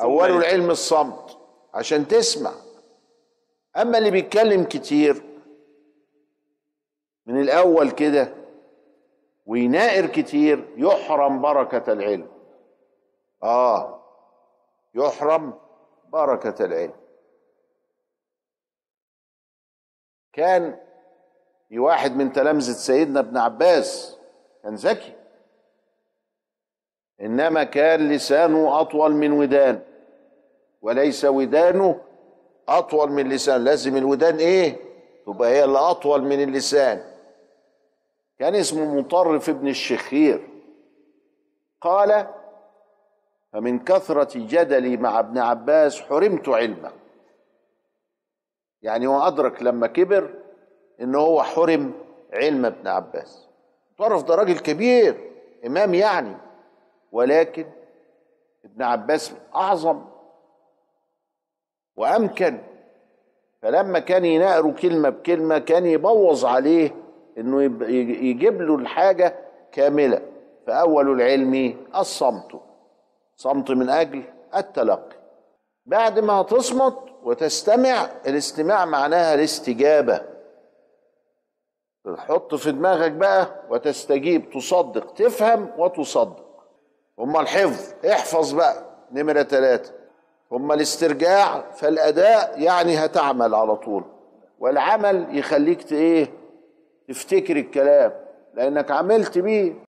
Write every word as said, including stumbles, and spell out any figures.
أول العلم الصمت عشان تسمع. أما اللي بيتكلم كتير من الأول كده وينائر كتير يحرم بركة العلم. آه يحرم بركة العلم. كان في واحد من تلامذة سيدنا ابن عباس كان ذكي، إنما كان لسانه أطول من ودان، وليس ودانه أطول من لسان. لازم الودان إيه؟ تبقى هي اللي أطول من اللسان. كان اسمه مطرف ابن الشخير. قال: فمن كثرة جدلي مع ابن عباس حرمت علمه. يعني هو أدرك لما كبر إنه هو حرم علم ابن عباس. مطرف ده راجل كبير، إمام يعني، ولكن ابن عباس أعظم وأمكن. فلما كان ينقروا كلمة بكلمة كان يبوظ عليه إنه يجيب له الحاجة كاملة. فأول العلم الصمت، صمت من أجل التلقي. بعد ما تصمت وتستمع، الاستماع معناها الاستجابة. تحط في دماغك بقى وتستجيب، تصدق، تفهم وتصدق. ثم الحفظ، احفظ بقى نمرة ثلاثة. ثم الاسترجاع، فالأداء يعني هتعمل على طول، والعمل يخليك ايه؟ تفتكر الكلام لأنك عملت بيه.